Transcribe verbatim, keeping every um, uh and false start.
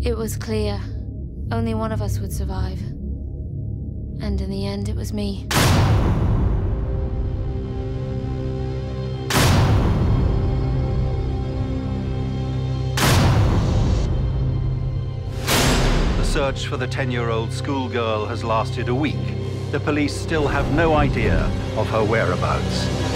It was clear only one of us would survive. And in the end, it was me. The search for the ten-year-old schoolgirl has lasted a week. The police still have no idea of her whereabouts.